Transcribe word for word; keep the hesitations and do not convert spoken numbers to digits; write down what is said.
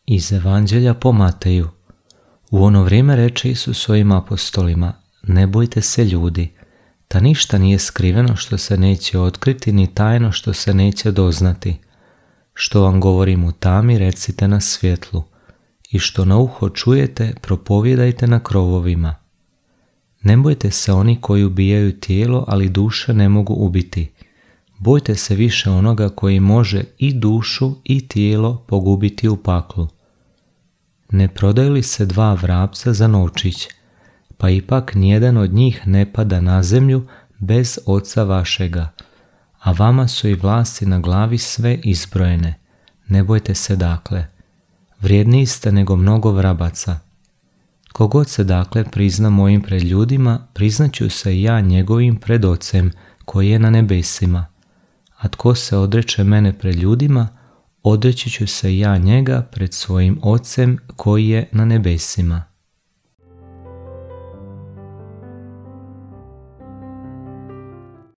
Iz Evanđelja po Mateju. U ono vrijeme reče Isus svojim apostolima: ne bojte se ljudi, ta ništa nije skriveno što se neće otkriti, ni tajno što se neće doznati. Što vam govorim u tami, recite na svjetlu, i što na uho čujete, propovijedajte na krovovima. Ne bojte se oni koji ubijaju tijelo, ali duše ne mogu ubiti. Bojte se više onoga koji može i dušu i tijelo pogubiti u paklu. Ne prodaju li se dva vrapca za novčić, pa ipak nijedan od njih ne pada na zemlju bez Oca vašega, a vama su i vlasti na glavi sve izbrojene. Ne bojte se dakle, vrijedniji ste nego mnogo vrabaca. Kogod se dakle prizna mojim pred ljudima, priznaću se i ja njegovim pred Ocem koji je na nebesima. A tko se odreče mene pred ljudima, odreći ću se ja njega pred svojim Ocem koji je na nebesima.